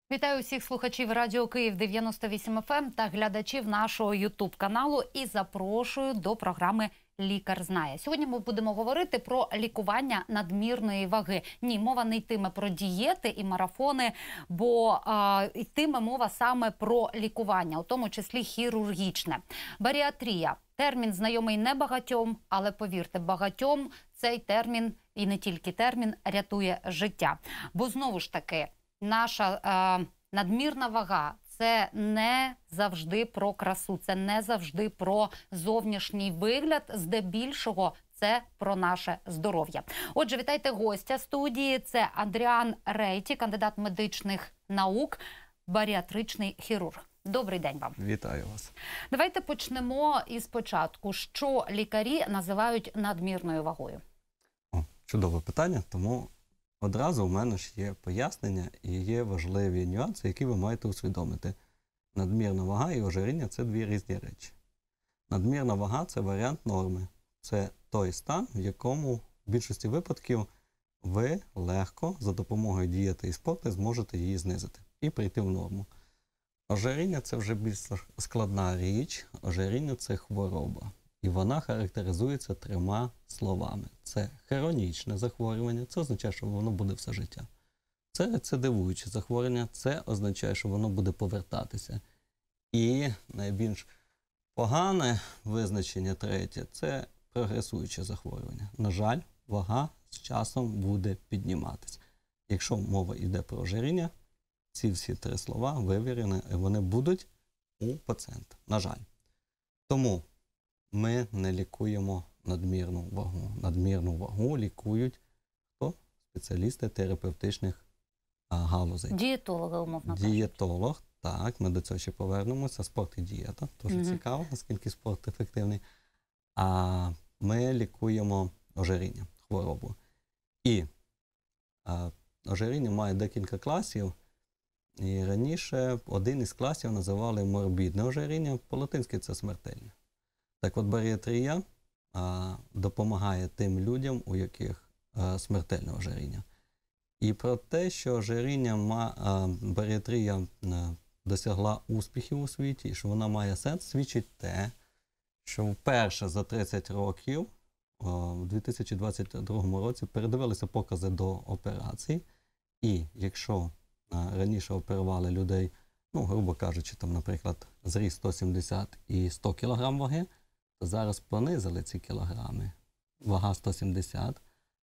Вітаю всіх слухачів Радіо Київ 98 FM та глядачів нашого YouTube-каналу і запрошую до програми «Лікар знає». Сьогодні ми будемо говорити про лікування надмірної ваги. Ні, мова не йтиме про дієти і марафони, бо йтиме мова саме про лікування, у тому числі хірургічне. Баріатрія – термін знайомий не багатьом, але повірте, багатьом цей термін, і не тільки термін, рятує життя. Бо знову ж таки, наша надмірна вага – це не завжди про красу, це не завжди про зовнішній вигляд, здебільшого це про наше здоров'я. Отже, вітайте гостя студії. Це Адріан Рейті, кандидат медичних наук, баріатричний хірург. Добрий день вам. Вітаю вас. Давайте почнемо із початку. Що лікарі називають надмірною вагою? Чудове питання, тому одразу в мене ж є пояснення і є важливі нюанси, які ви маєте усвідомити. Надмірна вага і ожиріння – це дві різні речі. Надмірна вага – це варіант норми. Це той стан, в якому в більшості випадків ви легко за допомогою дієти і спорту зможете її знизити і прийти в норму. Ожиріння – це вже більш складна річ. Ожиріння – це хвороба. І вона характеризується трьома словами. Це хронічне захворювання, це означає, що воно буде все життя. Це рецидивуюче захворювання, це означає, що воно буде повертатися. І найбільш погане визначення третє – це прогресуюче захворювання. На жаль, вага з часом буде підніматися. Якщо мова йде про ожиріння, ці всі три слова вивірені, і вони будуть у пацієнта. На жаль. Тому ми не лікуємо надмірну вагу. Надмірну вагу лікують хто? Спеціалісти терапевтичних галузей. Дієтологи, умовно кажучи. Дієтолог, так, ми до цього ще повернемося. Спорт і дієта, дуже цікаво, наскільки спорт ефективний. А ми лікуємо ожиріння, хворобу. І ожиріння має декілька класів. І раніше один із класів називали морбідне ожиріння, по-латинськи це смертельне. Так от баріатрія допомагає тим людям, у яких смертельне ожиріння. І про те, що баріатрія досягла успіхів у світі, і що вона має сенс, свідчить те, що вперше за 30 років, у 2022 році, передивилися покази до операцій. І якщо раніше оперували людей, грубо кажучи, там, наприклад, зріст 170 і 100 кг ваги, то зараз понизили ці кілограми. Вага 170,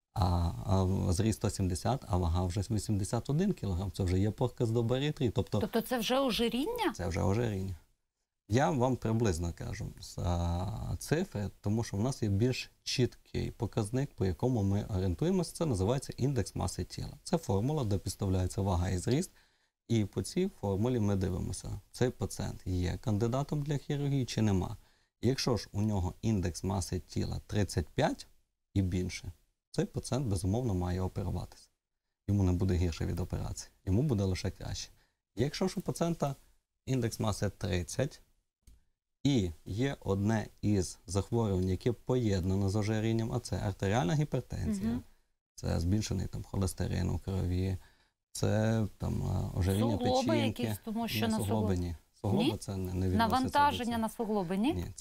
зріст 170, а вага вже 81 кг. Це вже є показ до баріатрії. Тобто це вже ожиріння? Це вже ожиріння. Я вам приблизно кажу цифри, тому що в нас є більш чіткий показник, по якому ми орієнтуємося. Це називається індекс маси тіла. Це формула, де підставляється вага і зріст. І по цій формулі ми дивимося, цей пацієнт є кандидатом для хірургії чи нема. Якщо ж у нього індекс маси тіла 35 і більше, цей пацієнт, безумовно, має оперуватися. Йому не буде гірше від операції, йому буде лише краще. Якщо ж у пацієнта індекс маси 30 і є одне із захворювань, яке поєднано з ожирінням, а це артеріальна гіпертензія, це збільшений холестерин у крові, це ожиріння печінки. Суглоби якісь, тому що на суглоби? Ні. Суглоби це не відноситься. Навантаження на суглоби, ні? Ні,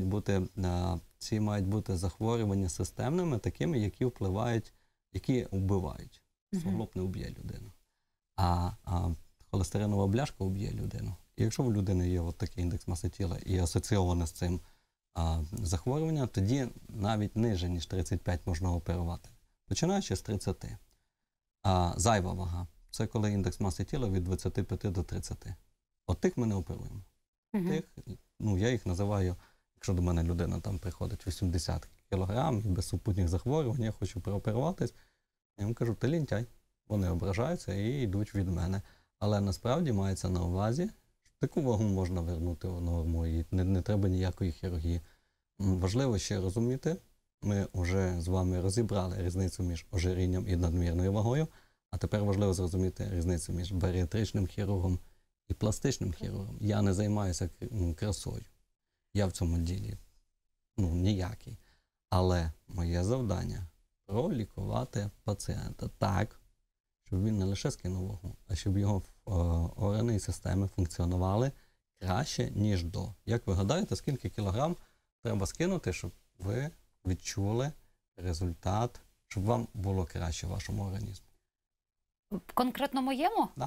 ці мають бути захворювання системними, такими, які впливають, які вбивають. Суглоб не вб'є людину. А холестеринова бляшка вб'є людину. І якщо в людини є такий індекс маси тіла і асоційоване з цим захворювання, тоді навіть ниже, ніж 35 можна оперувати. Починаючи з 30. Зайва вага – це коли індекс маси тіла від 25 до 30. От тих ми не оперуємо. Тих, я їх називаю, якщо до мене людина там приходить 80 кг без супутніх захворювань, я хочу прооперуватись, я їм кажу, ти лінтяй. Вони ображаються і йдуть від мене. Але насправді мається на увазі, що таку вагу можна вернути в норму і не треба ніякої хірургії. Важливо ще розуміти, ми вже з вами розібрали різницю між ожирінням і надмірною вагою, а тепер важливо зрозуміти різницю між баріатричним хірургом і пластичним хірургом. Я не займаюся красою. Я в цьому ділі ніякий. Але моє завдання – пролікувати пацієнта так, щоб він не лише скинув вагу, а щоб його органи і системи функціонували краще, ніж до. Як ви гадаєте, скільки кілограм треба скинути, щоб ви відчули результат, щоб вам було краще в вашому організмі? Конкретно моєму? Да.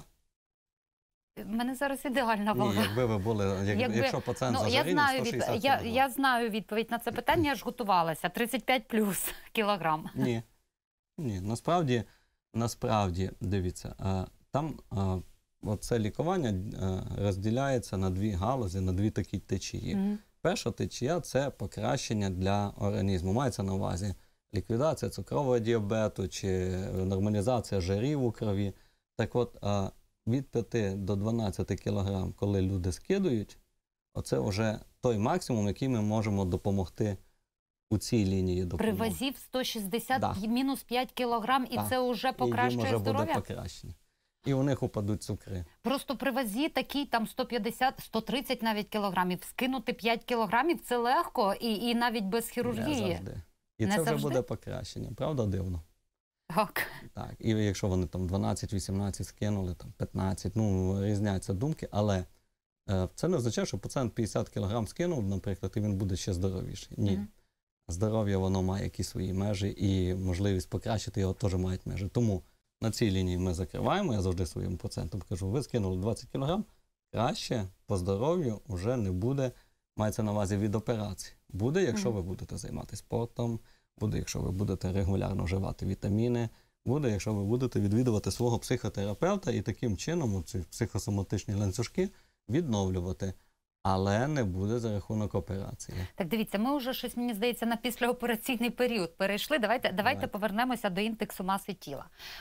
В мене зараз ідеальна вага. Ні, якби ви були, якщо пацієнт з ожирінням, 160 кг. Я знаю відповідь на це питання, я ж готувалася. 35 плюс кілограм. Ні. Ні, насправді, дивіться, там оце лікування розділяється на дві галузі, на дві такі течії. Перша течія – це покращення для організму. Мається на увазі ліквідація цукрового діабету чи нормалізація жирів у крові. Так от, від 5 до 12 кг, коли люди скидують, оце вже той максимум, який ми можемо допомогти у цій лінії допомоги. При вазі в 160 мінус 5 кілограм, і це вже покращує здоров'я? Буде покращення. І у них упадуть цукри. Просто при вазі такий там 150, 130 навіть кілограмів. Скинути 5 кілограмів – це легко і навіть без хірургії. Не завжди. І це вже буде покращення. Правда, дивно? Так. Так. І якщо вони там 12-18 скинули, там 15, різняться думки, але це не означає, що пацієнт 50 кг скинув, наприклад, і він буде ще здоровіший. Ні. Здоров'я, воно має якісь свої межі, і можливість покращити його теж мають межі. Тому на цій лінії ми закриваємо. Я завжди своїм пацієнтам кажу, ви скинули 20 кг, краще по здоров'ю вже не буде, мається на увазі від операції. Буде, якщо ви будете займатися спортом, буде, якщо ви будете регулярно вживати вітаміни, буде, якщо ви будете відвідувати свого психотерапевта і таким чином ці психосоматичні ланцюжки відновлювати. Але не буде за рахунок операції. Так, дивіться, ми вже щось, мені здається, на післяопераційний період перейшли. Давайте повернемося до індексу маси тіла.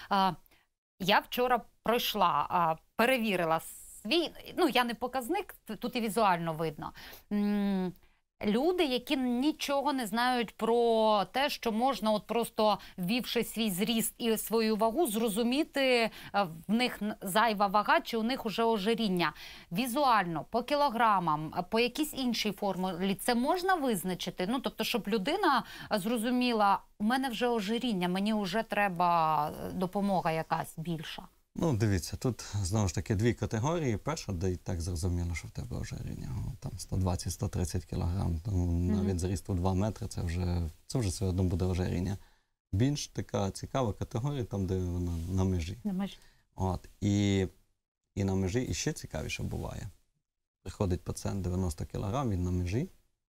Я вчора пройшла, перевірила свій, я не показник, тут і візуально видно. Люди, які нічого не знають про те, що можна, от просто ввівши свій зріст і свою вагу, зрозуміти, в них зайва вага чи у них уже ожиріння. Візуально, по кілограмам, по якійсь іншій формулі це можна визначити? Тобто, щоб людина зрозуміла, у мене вже ожиріння, мені вже треба допомога якась більша. Дивіться, тут, знову ж таки, дві категорії. Перша, де і так зрозуміло, що в тебе ожиріння. Там 120-130 кг, навіть зріст у 2 метри, це вже все одно буде ожиріння. Більш така цікава категорія, там, де вона на межі. І на межі і ще цікавіше буває. Приходить пацієнт 90 кг, він на межі,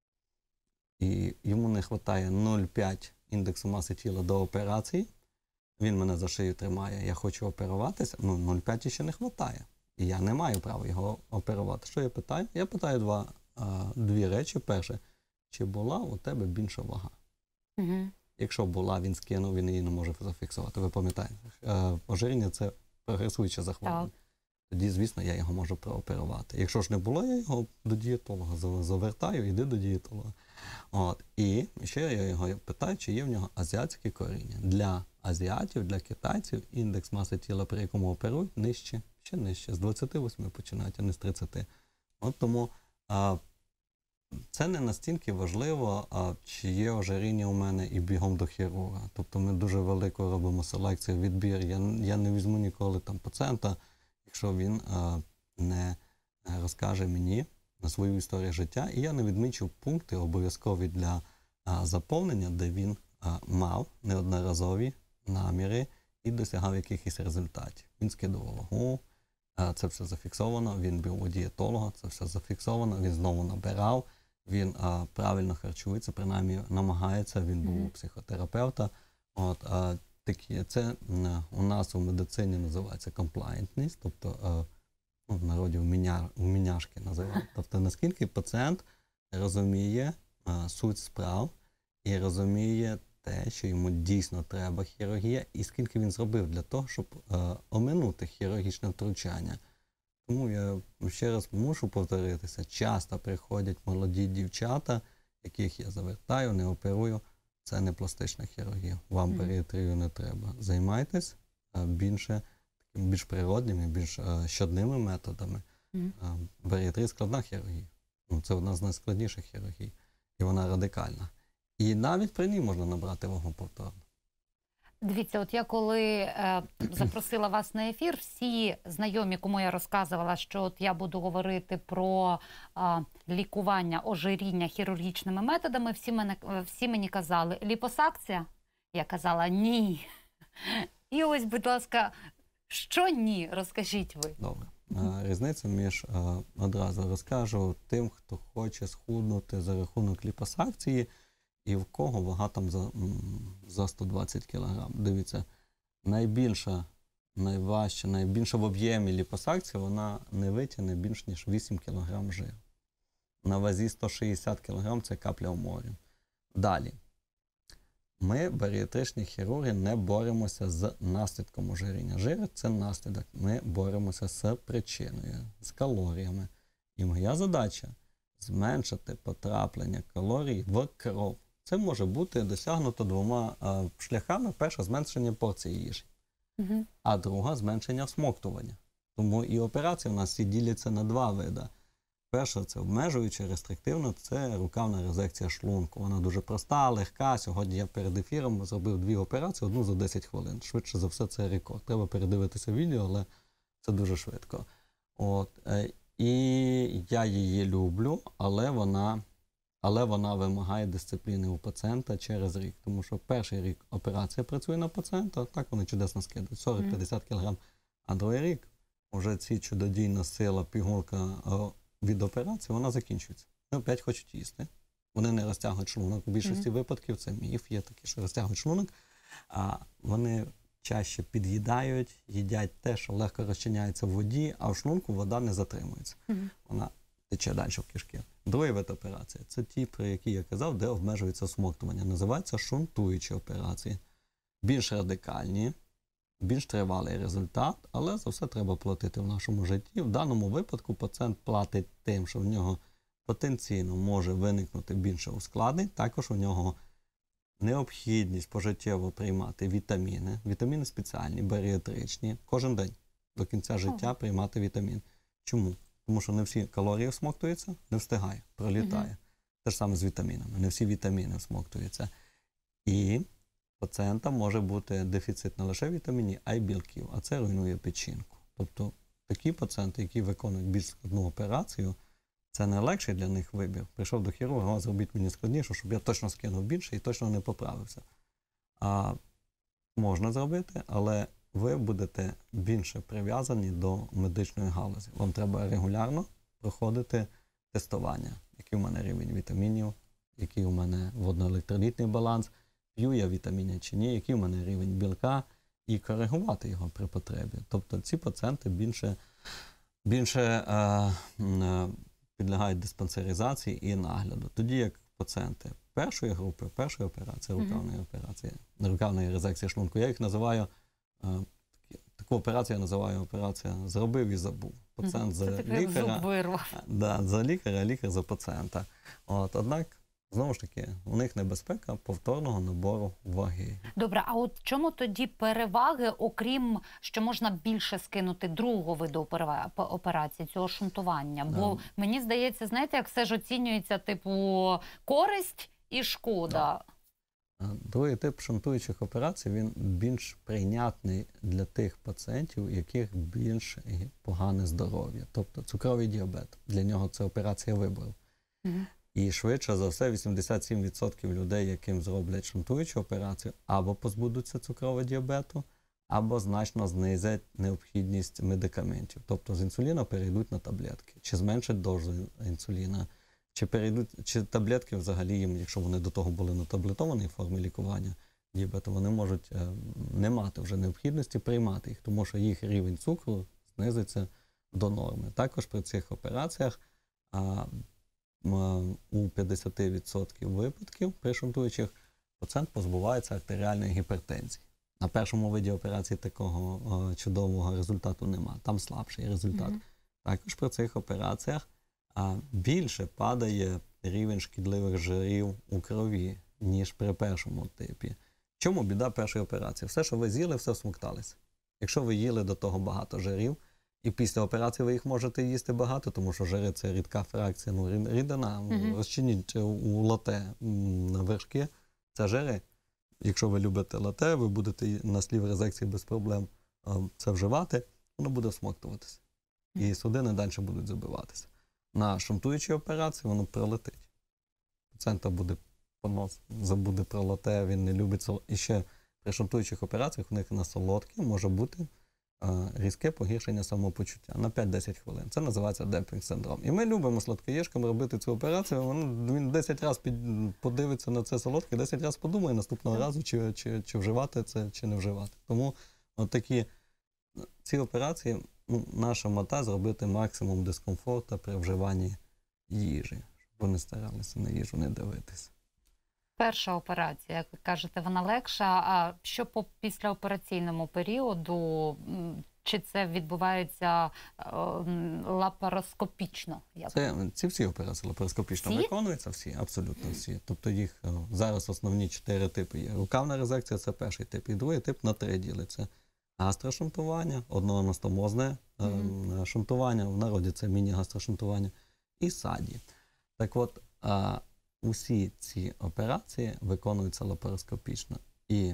і йому не вистачає 0,5 індексу маси тіла до операції. Він мене за шию тримає, я хочу оперуватися, 0,5 ще не вистачає. І я не маю права його оперувати. Що я питаю? Я питаю дві речі. Перше, чи була у тебе більша вага? Якщо була, він скинув, він її не може зафіксувати. Ви пам'ятаєте, ожиріння – це прогресуюче захворювання. Тоді, звісно, я його можу прооперувати. Якщо ж не було, я його до дієтолога завертаю, йди до дієтолога. І ще я його питаю, чи є в нього азіатське коріння. Для азіатів, для китайців індекс маси тіла, при якому оперують, нижче, ще нижче. З 28 починають, а не з 30. Тому це не настільки важливо, чи є ожиріння у мене і бігом до хірурга. Тобто ми дуже велику робимо селекцію, відбір. Я не візьму ніколи пацієнта, якщо він не розкаже мені на свою історію життя, і я не відмічу пункти обов'язкові для заповнення, де він мав неодноразові наміри і досягав якихось результатів. Він скидував вагу, це все зафіксовано, він був у дієтолога, це все зафіксовано, він знову набирав, він правильно харчується, принаймні намагається, він був у психотерапевта. Це у нас у медицині називається комплаєнтність, тобто в народі вміняшки називають. Тобто наскільки пацієнт розуміє суть справ і розуміє те, що йому дійсно треба хірургія, і скільки він зробив для того, щоб оминути хірургічне втручання. Тому я ще раз мушу повторитися, часто приходять молоді дівчата, яких я завертаю, не оперую. Це не пластична хірургія. Вам баріатрію не треба. Займайтесь більш природними, більш щодними методами. Баріатрія – складна хірургія. Це одна з найскладніших хірургій. І вона радикальна. І навіть при ній можна набрати вагу повторно. Дивіться, от я коли запросила вас на ефір, всі знайомі, кому я розказувала, що от я буду говорити про лікування ожиріння хірургічними методами, всі мені казали, ліпосакція? Я казала, ні. І ось, будь ласка, що ні? Розкажіть ви. Добре. Різниця між, одразу розкажу, тим, хто хоче схуднути за рахунок ліпосакції, і в кого вага там за 120 кг. Дивіться, найбільша, найважча, найбільша в об'ємі ліпосакція, вона не витягне більш ніж 8 кг жиру. На вазі 160 кг – це капля в морі. Далі. Ми, баріатричні хірурги, не боремося з наслідком ожиріння. Жир – це наслідок. Ми боремося з причиною, з калоріями. І моя задача – зменшити потраплення калорій в кров. Це може бути досягнуто двома шляхами. Перше – зменшення порції їжі, а друга – зменшення всмоктування. Тому і операції у нас всі діляться на два види. Перше – це обмежуюча, рестриктивна, це рукавна резекція шлунку. Вона дуже проста, легка. Сьогодні я перед ефіром зробив 2 операції, одну за 10 хвилин. Швидше за все, це рекорд. Треба передивитися відео, але це дуже швидко. І я її люблю, але вона вимагає дисципліни у пацієнта через рік. Тому що перший рік операція працює на пацієнта, так вони чудесно скидають, 40-50 кг. А другий рік вже ці чудодійна сила, пігулка від операції, вона закінчується. Вони опять хочуть їсти. Вони не розтягують шлунок. У більшості випадків це міф, є такі, що розтягують шлунок. А вони чаще під'їдають, їдять те, що легко розчиняється в воді, а в шлунку вода не затримується. Вона тече далі в кишки. Другий вид операції – це ті, про які я казав, де обмежується всмоктування. Називаються шунтуючі операції. Більш радикальні, більш тривалий результат, але за все треба платити в нашому житті. В даному випадку пацієнт платить тим, що в нього потенційно може виникнути більше ускладнень. Також у нього необхідність пожиттєво приймати вітаміни. Вітаміни спеціальні, баріатричні. Кожен день до кінця життя приймати вітамін. Чому? Тому що не всі калорії всмоктуються, не встигає, пролітає. Те ж саме з вітамінами. Не всі вітаміни всмоктуються. І пацієнта може бути дефіцит не лише вітамінів, а й білків, а це руйнує печінку. Тобто такі пацієнти, які виконують більш складну операцію, це найлегший для них вибір. Прийшов до хірурга, зробіть мені складніше, щоб я точно скинув більше і точно не поправився. Можна зробити, але ви будете більше прив'язані до медичної галузі. Вам треба регулярно проходити тестування, який у мене рівень вітамінів, який у мене водно-електролітний баланс, п'ю я вітаміни чи ні, який у мене рівень білка, і коригувати його при потребі. Тобто ці пацієнти більше підлягають диспансеризації і нагляду. Тоді як пацієнти першої групи, першої операції, рукавної резекції шлунку, я їх називаю, таку операцію я називаю операція «зробив і забув». Пацієнт за лікаря, за лікаря, лікар за пацієнта. Однак, знову ж таки, у них небезпека повторного набору ваги. Добре, а от чому тоді переваги, окрім, що можна більше скинути другого виду операції, цього шунтування? Бо мені здається, знаєте, як все ж оцінюється, типу, користь і шкода. Другий тип шунтуючих операцій, він більш прийнятний для тих пацієнтів, у яких більш погане здоров'я. Тобто цукровий діабет. Для нього це операція вибору. І швидше за все 87% людей, яким зроблять шунтуючу операцію, або позбудуться цукрового діабету, або значно знизять необхідність медикаментів. Тобто з інсуліна перейдуть на таблетки, чи зменшать дозу інсуліна, чи таблетки взагалі їм, якщо вони до того були на таблетованій формі лікування діабету, вони можуть не мати вже необхідності приймати їх, тому що їх рівень цукру знизиться до норми. Також при цих операціях у 50% випадків при шунтуючих пацієнт позбувається артеріальної гіпертензії. На першому виді операції такого чудового результату нема. Там слабший результат. Також при цих операціях більше падає рівень шкідливих жирів у крові, ніж при першому типі. В чому біда першої операції? Все, що ви з'їли, все всмокталося. Якщо ви їли до того багато жирів, і після операції ви їх можете їсти багато, тому що жири – це рідка фракція, рідина, розчиніть у лате на вершки, це жири. якщо ви любите лате, ви будете на слів-резекції без проблем це вживати, воно буде всмоктуватися. І судини далі будуть забиватися. На шунтуючій операції воно пролетить. Пацієнта буде понос, забуде про лате, він не любить солодке. І ще при шунтуючих операціях у них на солодкі може бути різке погіршення самопочуття на 5-10 хвилин. Це називається демпінг синдром. І ми любимо сладкоєшкам робити цю операцію. Він 10 разів подивиться на це солодке, 10 разів подумає наступного разу, чи вживати це, чи не вживати. Тому ці операції, наша мета зробити максимум дискомфорту при вживанні їжі, щоб вони старалися на їжу не дивитися. Перша операція, як ви кажете, вона легша. А що по післяопераційному періоду? Чи це відбувається лапароскопічно? Ці всі операції лапароскопічно Всі? виконуються, всі, абсолютно всі. Тобто їх зараз основні 4 типи є. Рукавна резекція – це перший тип, і другий тип на 3 ділиться. Гастрошунтування, одноанастомозне шунтування, в народі це міні-гастрошунтування, і саді. Так от, усі ці операції виконуються лапароскопічно. І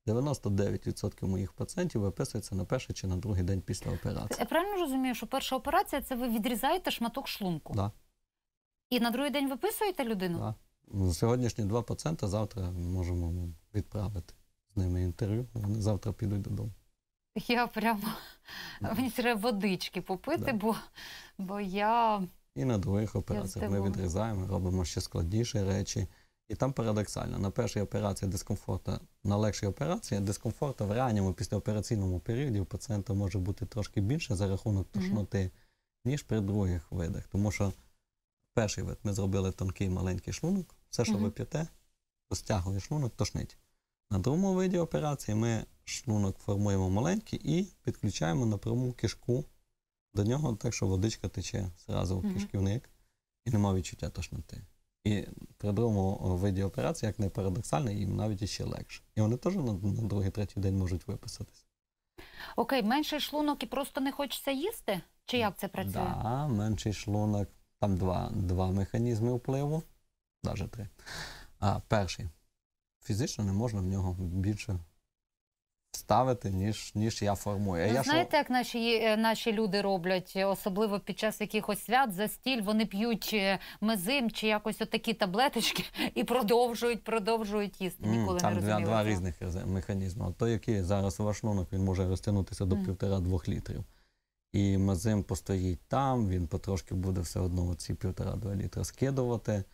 99% моїх пацієнтів виписуються на перший чи на другий день після операції. Я правильно розумію, що перша операція – це ви відрізаєте шматок шлунку? Да. І на другий день виписуєте людину? Да. Сьогоднішні 2 пацієнти, завтра можемо відправити з ними інтерв'ю, вони завтра підуть додому. Я прямо... Мені треба водички попити, бо я... І на других операціях ми відрізаємо, робимо ще складніші речі. І там парадоксально, на першій операції дискомфорту, на легшій операції дискомфорту в ранньому післяопераційному періоді у пацієнта може бути трошки більше за рахунок тошноти, ніж при других видах. Тому що перший вид ми зробили тонкий маленький шлунок, все, що ви п'єте, розтягує шлунок, тошнить. На другому виді операції ми шлунок формуємо маленький і підключаємо напряму кишку до нього, так що водичка тече зразу в кишківник і немає відчуття тошноти. І при другому виді операції, як не парадоксально, їм навіть іще легше. І вони теж на другий-третій день можуть виписатися. Окей, менший шлунок і просто не хочеться їсти? Чи як це працює? Так, менший шлунок. Там два механізми впливу, навіть 3. Перший. Фізично не можна в нього більше ставити, ніж я формую. Знаєте, як наші люди роблять, особливо під час якихось свят, застіль, вони п'ють мезим чи якось отакі таблеточки і продовжують їсти. Ніколи не розуміла. Там два різних механізми. Той, який зараз у ваш шлунок, він може розтягнутися до 1,5-2 літрів. І мезим постоїть там, він потрошки буде все одно ці 1,5-2 літри скидувати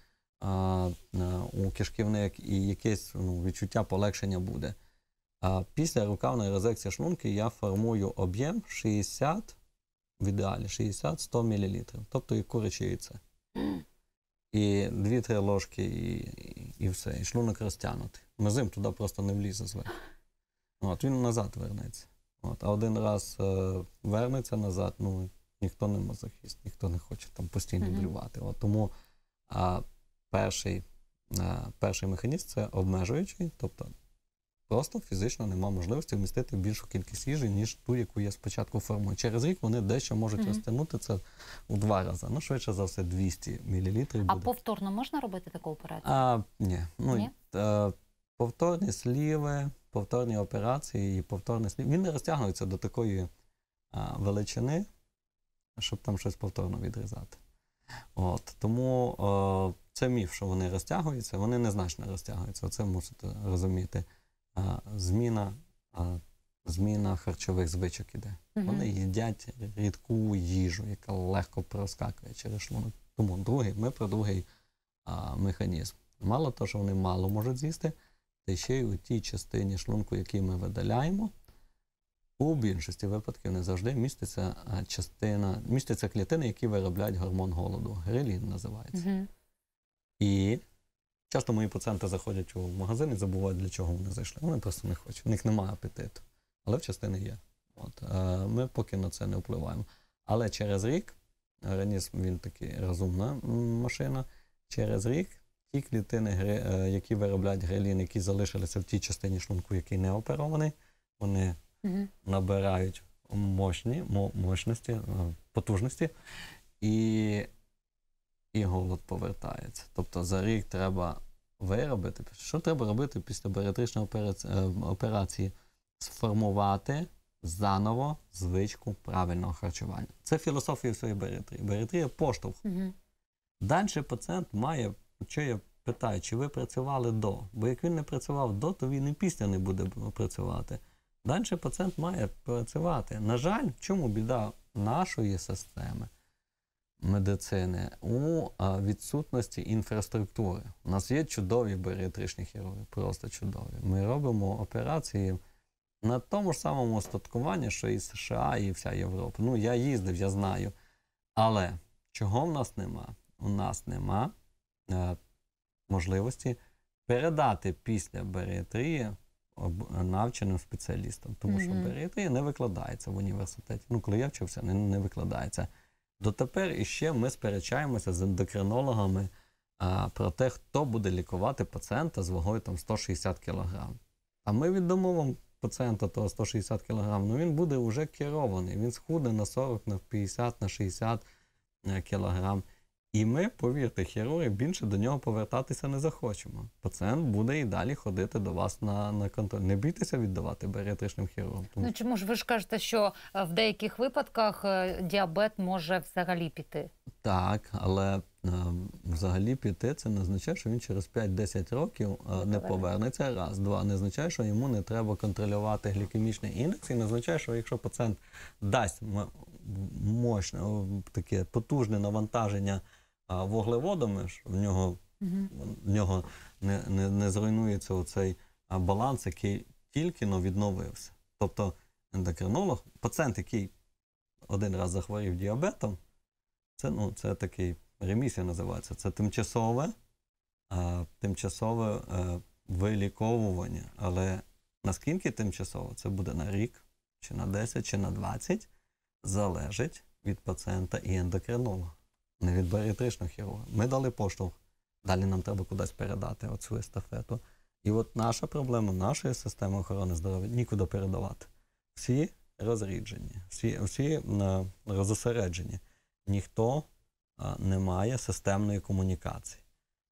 у кишківник, і якесь відчуття полегшення буде. Після рукавної резекції шлунки я формую об'єм 60, в ідеалі 60-100 мл. Тобто і куряче яйце. І 2-3 ложки і все. І шлунок розтягнутий. Мезим туди просто не влізе зверху. Він назад вернеться. А один раз вернеться назад, ніхто не мазохіст, ніхто не хоче там постійно блювати. Тому перший механізм – це обмежуючий, тобто просто фізично нема можливості вмістити більшу кількість їжі, ніж ту, яку я спочатку формую. Через рік вони дещо можуть розтягнути це у 2 рази. Швидше за все 200 мл буде. А повторно можна робити таку операцію? Ні. Повторні сліви, повторні операції і повторні сліви. Він не розтягується до такої величини, щоб там щось повторно відрізати. Тому це міф, що вони розтягуються, вони незначно розтягуються. Це мусите розуміти. Зміна харчових звичок іде. Вони їдять рідку їжу, яка легко проскакує через шлунок. Тому ми про другий механізм. Мало того, що вони мало можуть з'їсти, та ще й у тій частині шлунку, який ми видаляємо, у більшості випадків не завжди містяться клітини, які виробляють гормон голоду. Грелін називається. І часто мої пацієнти заходять у магазин і забувають, для чого вони зайшли. Вони просто не хочуть, у них немає апетиту. Але в частини є. Ми поки на це не впливаємо. Але через рік, організм, він такий розумна машина, через рік ті клітини, які виробляють грелін, які залишилися в тій частині шлунку, який не оперований, вони набирають потужності, і голод повертається. Тобто за рік треба виробити. Що треба робити після баріатричної операції? Сформувати заново звичку правильного харчування. Це філософія всієї баріатрії. Баріатрія – поштовх. Далі пацієнт має, що я питаю, чи ви працювали до? Бо як він не працював до, то він і після не буде працювати. Далі пацієнт має працювати. На жаль, в чому біда нашої системи медицини? У відсутності інфраструктури. У нас є чудові баріатричні хірурги, просто чудові. Ми робимо операції на тому ж самому остаткуванні, що і США, і вся Європа. Ну, я їздив, я знаю. Але чого в нас нема? У нас нема можливості передати після баріатрії навченим спеціалістам. Тому що баріатрія не викладається в університеті. Ну, коли я вчився, не викладається. Дотепер іще ми сперечаємося з ендокринологами про те, хто буде лікувати пацієнта з вагою там 160 кг. А ми віддамо вам пацієнта того 160 кг, ну він буде вже керований. Він схуде на 40, на 50, на 60 кг. І ми, повірте, хірурги, більше до нього повертатися не захочемо. Пацієнт буде і далі ходити до вас на контроль. Не бійтеся віддавати баріатричним хірургам. Ну чому ж ви ж кажете, що в деяких випадках діабет може взагалі піти? Так, але взагалі піти, це не означає, що він через 5-10 років не повернеться. Раз, два. Не означає, що йому не треба контролювати глікемічний індекс. І не означає, що якщо пацієнт дасть мощне, таке потужне навантаження вуглеводами, в нього не зруйнується оцей баланс, який тільки відновився. Тобто ендокринолог, пацієнт, який один раз захворів діабетом, це такий ремісія називається, це тимчасове виліковування. Але наскільки тимчасово, це буде на рік, чи на 10, чи на 20, залежить від пацієнта і ендокринолога, не від баріатричного хірурга. Ми дали поштовх, далі нам треба кудись передати оцю естафету. І от наша проблема, нашої системи охорони здоров'я – нікуди передавати. Всі розріджені, всі розосереджені. Ніхто не має системної комунікації.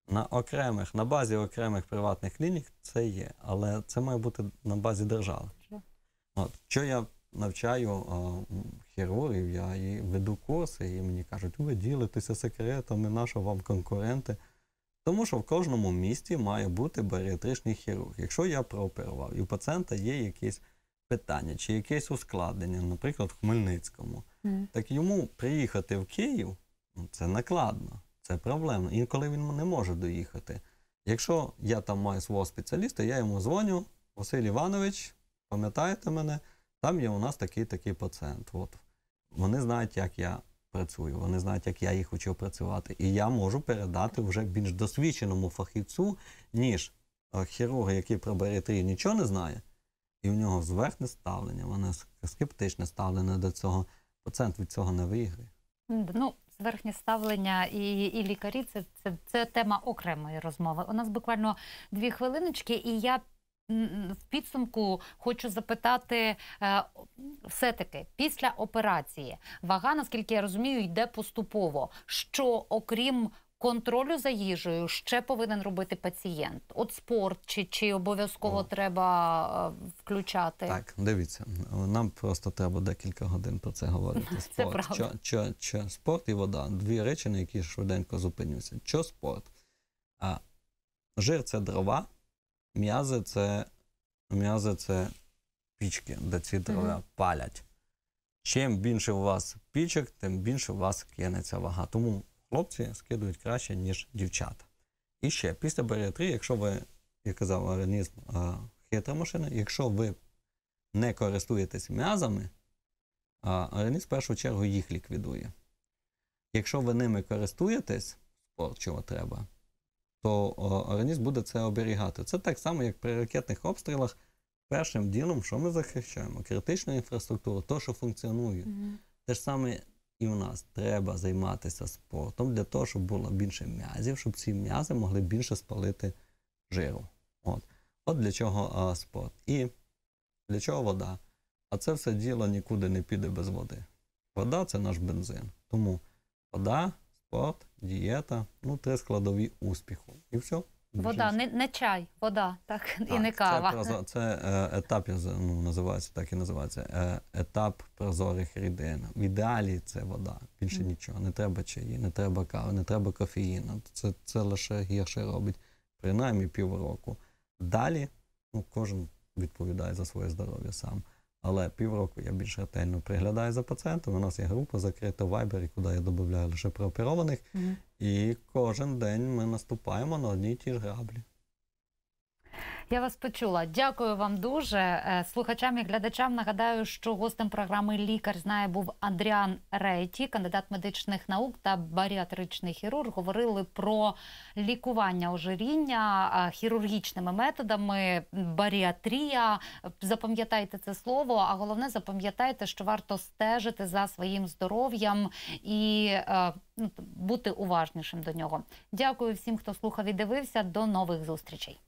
На базі окремих приватних клінік це є, але це має бути на базі держави. Що я навчаю хірургів, я і веду курси, і мені кажуть, ви ділитеся секретами, наші вам конкуренти. Тому що в кожному місті має бути баріатричний хірург. Якщо я прооперував, і у пацієнта є якісь питання, чи якесь ускладнення, наприклад, в Хмельницькому, так йому приїхати в Київ, це накладно, це проблемно. Інколи він не може доїхати. Якщо я там маю свого спеціаліста, я йому дзвоню, Василь Іванович, пам'ятаєте мене, там є у нас такий пацієнт. От. Вони знають, як я працюю, вони знають, як я їх учив працювати. І я можу передати вже більш досвідченому фахівцю, ніж хірурга, який про баріатрію нічого не знає, і в нього зверхнє ставлення, воно скептичне ставлення до цього. Пацієнт від цього не виграє. Ну, зверхнє ставлення і лікарі – це тема окремої розмови. У нас буквально 2 хвилиночки, і я в підсумку хочу запитати, все-таки, після операції вага, наскільки я розумію, йде поступово. Що, окрім контролю за їжею, ще повинен робити пацієнт? От спорт, чи обов'язково треба включати? Так, дивіться, нам просто треба декілька годин про це говорити. Це правда. Спорт і вода – 2 речі, на які швиденько зупинюся. Що спорт? Жир – це дрова, м'язи це пічки, де ці дрова палять. Чим більше у вас пічок, тим більше у вас кинеться вага. Тому хлопці скидують краще, ніж дівчата. І ще, після баріатрії, якщо ви, як казав, організм хитра машина, якщо ви не користуєтесь м'язами, організм в першу чергу їх ліквідує. Якщо ви ними користуєтесь, спорт чого треба, то організм буде це оберігати. Це так само, як при ракетних обстрілах. Першим ділом, що ми захищаємо? Критичну інфраструктуру, то, що функціонує. Те ж саме і у нас. Треба займатися спортом для того, щоб було більше м'язів, щоб ці м'язи могли більше спалити жиру. От для чого спорт. І для чого вода? А це все діло нікуди не піде без води. Вода – це наш бензин. Тому вода, спорт, дієта – 3 складові успіху. І все. Вода, не чай, вода, так, і не кава. Це етап, називається, так і називається, етап прозорих рідин. В ідеалі це вода, більше нічого. Не треба чаї, не треба кави, не треба кофеїну. Це лише гірше робить, принаймні півроку. Далі кожен відповідає за своє здоров'я сам. Але півроку я більш ретельно приглядаю за пацієнтом. У нас є група закрита в Viber, куди я додаю лише прооперованих. І кожен день ми наступаємо на одні й ті ж граблі. Я вас почула. Дякую вам дуже. Слухачам і глядачам нагадаю, що гостем програми «Лікар знає» був Андріан Рейті, кандидат медичних наук та баріатричний хірург. Говорили про лікування ожиріння хірургічними методами, баріатрія. Запам'ятайте це слово, а головне запам'ятайте, що варто стежити за своїм здоров'ям і бути уважнішим до нього. Дякую всім, хто слухав і дивився. До нових зустрічей.